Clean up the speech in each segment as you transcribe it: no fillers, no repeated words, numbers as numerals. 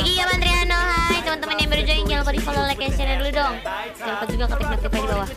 Iya Mandriano, hai teman-teman yang baru join, jangan lupa di follow, like, share dulu dong. Jangan lupa juga ketik notif di bawah.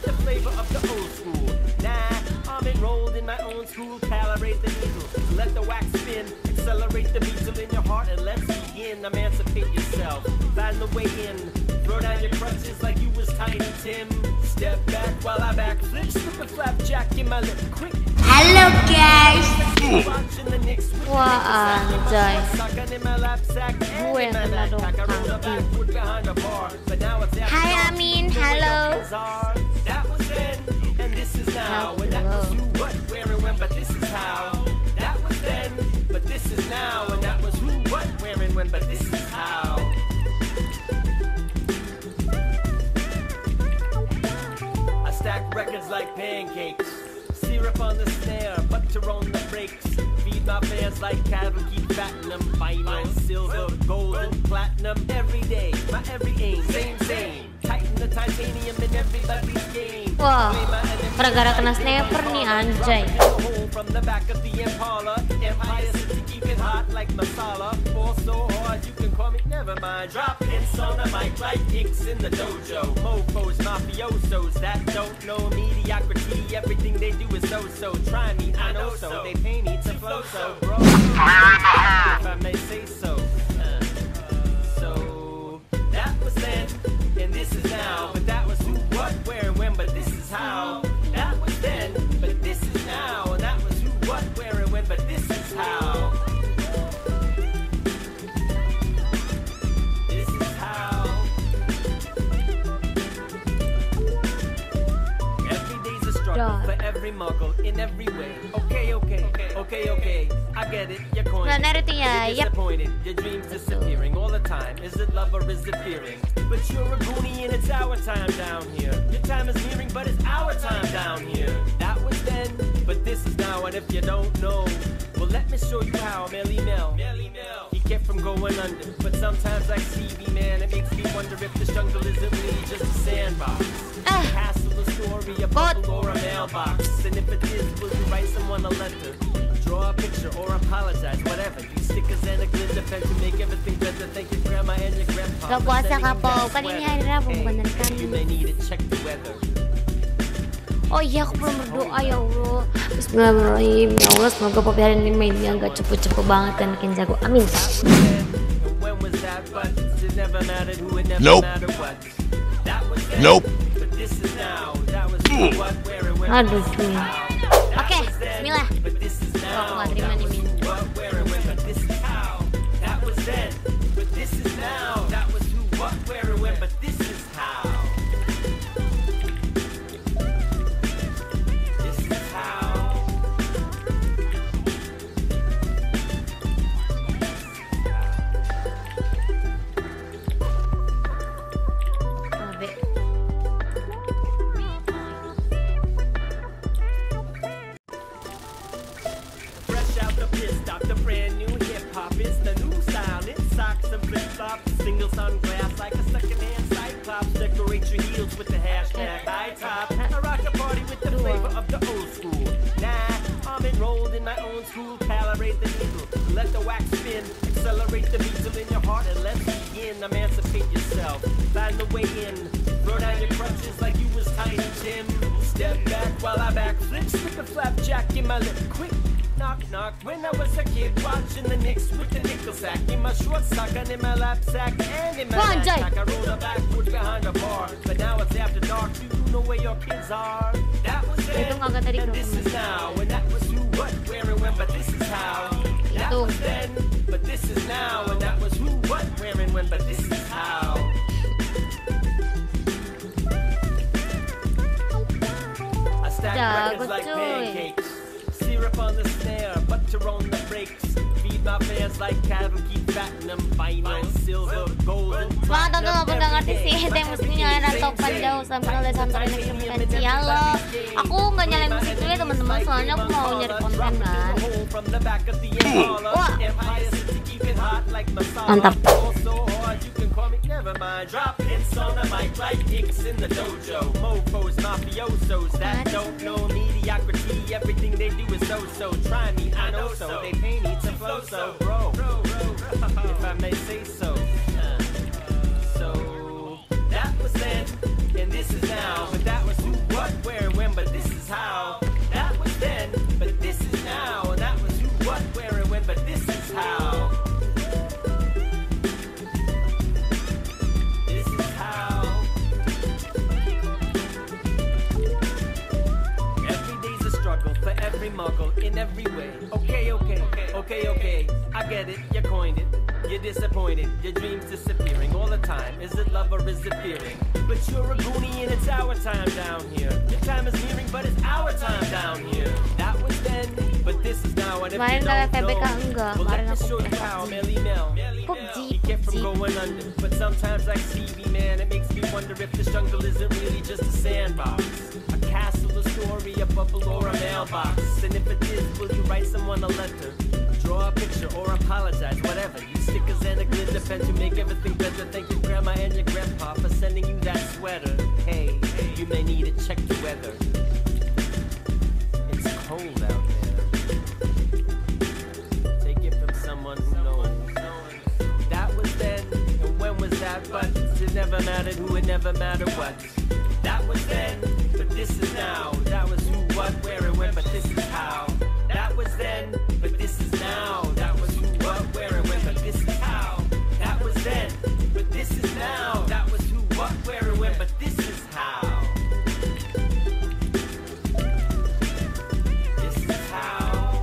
Enrolled in my own school, calibrate the needle, let the wax spin, accelerate the beats in your heart, and let's begin. Emancipate yourself, find the way in, throw down your crutches like you was Tiny Tim. Step back while I backflip, slip a flapjack in my lip, quick. Halo guys. Watching the Knicks with Wah anjay, sucking in my lap sack, gue yang kena dong. behind the bar, but now it's Hai Amin, halo. That was then, and this is now. And that was who, what, where, and when, but this is how. That was then, but this is now. And that was who, what, where, and when, but this is how. I stack records like pancakes, syrup on the snare, butter on the brakes. Feed my fans like cattle, keep fattening them. Vinyl, silver, gold, and platinum. Every day, my every aim, same. Tighten the titanium in everybody's game. Wah, gara-gara kena sniper nih anjay. From the back of the Impala, Empire City keep it hot like masala. Fall so hard you can call me, never mind. Drop hits on the mic like kicks in the dojo. Mofos, mafiosos that don't know mediocrity. Everything they do is so. Try me, I know so. They pay me to flow so, bro. If I may say so. So that was then, and this is now. But that was who, what, where, and when. But this is how. That was then, but this is now. And that was who, what, where, and when. But this is how. This is how. Every day's a struggle for every muggle in every way. Okay. I get it. You're coining. You're disappointed. Your dreams disappearing all the time. Is it love or is it fearing? But you're a goonie and it's our time down here. Your time is nearing, but it's our time down here. That was then, but this is now. And if you don't know, well, let me show you how. Melly Mel. He kept from going under. But sometimes like Stevie, man, it makes me wonder if this jungle isn't really just a sandbox. A castle, a story, a bubble, or a mailbox. And if it is, will you write someone a letter? Draw a picture or apologize, whatever. Use stickers and a glitter pen to make everything better. Thank you, Grandma and your Grandpa. Gak puasa kapal, kan ini hari Rabu bener kan? You may need it, check the weather. Oh iya, aku belum berdoa ya Allah. Bismillahirrahmanirrahim. Ya Allah, semoga Popy hari ini mainnya gak cepet-cepet banget dan makin jago. Amin. Nope. Aduh, cuy. Oke, bismillah. Oh, aku gak terima nih, Min. Single sunglass like a second-hand cyclops. Decorate your heels with the hashtag high top. I rock a party with the flavor of the old school. Nah, I'm enrolled in my own school. Calibrate the needle, let the wax spin, accelerate the beats in your heart, and let's begin. Emancipate yourself, find the way in, throw down your crutches like you was Tiny Tim. Step back while I backflip, slip a flapjack in my lip, quick. Knock, when I was a kid watching the Knicks with the nickel sack in my short sock and in my lap sack and in my backpack. I rolled a backwards behind a bar, but now it's after dark. You know where your kids are. That was then, and this is now. And that was who, what, where, and when. But this is how. That was then, but this is now. And that was who, what, where, and when. But this is how. I stack records like pancakes. Syrup on the snare, butter on the brakes. Feed my fans like cattle, keep fattening them. Vinyl, silver, gold, and Semangat tonton walaupun gak ngerti sih. Yang mesti nyalain topan jauh sampai oleh sampai next ya lo. Aku gak nyalain musik dulu ya teman-teman, soalnya aku mau nyari konten kan. Wah, mantap. Drop hits on the mic like kicks in the dojo. Mofos, mafiosos that don't know mediocrity. Everything they do is so. Try me, I know so. They pay me to flow so, bro. If I may say so. I get it, you coined it. You're disappointed, your dreams disappearing all the time. Is it love or is it fearing? But you're a goonie and it's our time down here. Your time is nearing, but it's our time down here. That was then, but this is now. And if you don't know, well, let me show you how. Melly Mel, he kept from going under. But sometimes like Stevie, man, it makes me wonder if this jungle isn't really just a sandbox. A castle, a story, a bubble, or a mailbox. And if it is, will you write someone a letter? Draw a picture or apologize, whatever. You stickers and a glitter pen to make everything better. Thank your grandma and your grandpa for sending you that sweater. Hey, you may need it, check the weather. It's cold out there. Take it from someone who knows. That was then, and when was that? But it never mattered who, it never mattered what. That was then, but this is now. That was who, what, where, and when, but this is how. That was then, but this is now. That was who, what, where, and when, but this is how. That was then, but this is now. That was who, what, where, and when, but this is how. This is how.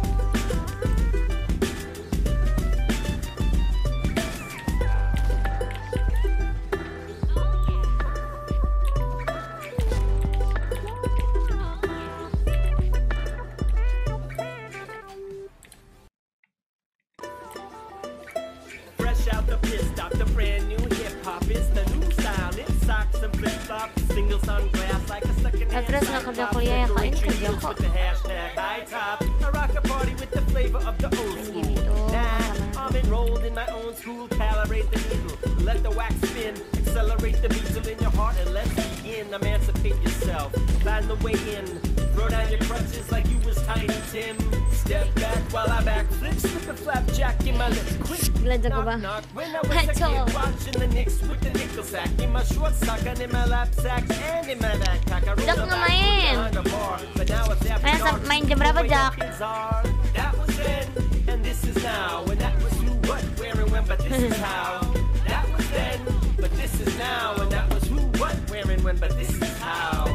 Out the pit stop, the brand new hip hop. It's the new style. It's socks and flip flops, singles on glass like a second hand. Terus nggak kerja kuliah ya kak, ini kerja kok. With the hashtag high top, I rock a party with the flavor of the old school. Nah, I'm enrolled in my own school. Calibrate the needle, let the wax spin, accelerate the beats in your heart, and let's begin. Emancipate yourself, find the way in. Throw down your crutches like you was Tiny Tim. Step back while I backflip, slip a flapjack in my lips. Quick, knock, knock. When I was a kid watching the Knicks with the nickel sack in my short sock and in my lap sack and in my backpack. I rolled the behind the bar, but now it's after dark. Main jam berapa, Jak? That was then, and this is now. And that was who, what, where, and when, but this is how. That was then, but this is now. And that was who, what, where, and when, but this is how.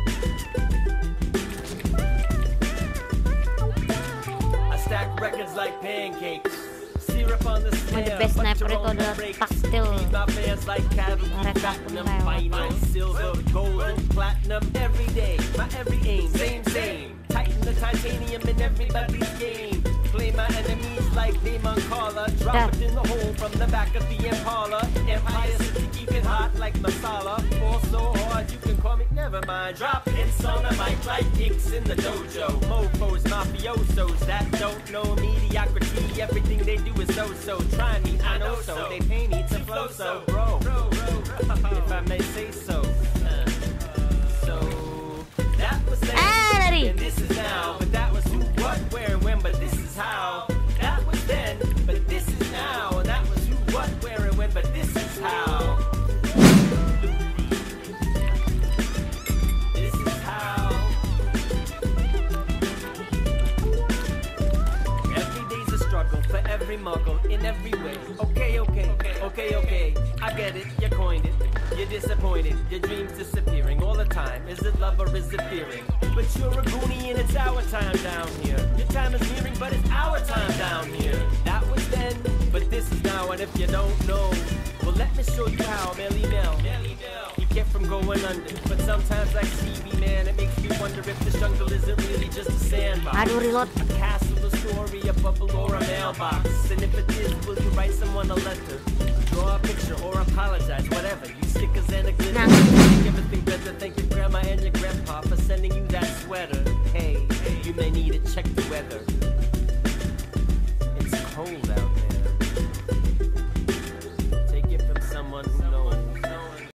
Stack records like pancakes. Syrup on the The best sniper itu adalah Taktil. Platinum, vinyl, silver, gold, platinum. Every day, my every aim, same. Tighten the titanium in everybody's game. Play my enemies like Damon Caller. Drop it in the hole from the back of the Impala. Empire City, keep it hot like masala. Fall so hard you can call me, never mind. Drop hits on the mic like kicks in the dojo. Mofos, mafiosos that don't know mediocrity. Everything they do is so. Try me, I know so. They pay me to flow so, bro. If I may say so. So that was then, and this is now. But that was who, what, where, and when. But this is how. That was then, but this is now. And that was who, what, where, and when. But this is how. This is how. Every day's a struggle for every muggle in every way. Okay. I get it, you coined it. You're disappointed, your dreams disappearing all the time. Is it love or is it fearing? But you're a goonie and it's our time down here. Your time is nearing, but it's our time down here. That was then, but this is now. And if you don't know, well, let me show you how. Melly Mel, you kept from going under. But sometimes like Stevie, man, it makes me wonder if this jungle isn't really just a sandbox. Aduh, reload. A castle, a story, a bubble, or a mailbox. And if it is, will you write someone a letter? Draw a picture or apologize, whatever. You stickers and a glitter. Make everything better. Thank your grandma and your grandpa for sending you that sweater. Hey, you may need it, check the weather. It's cold out.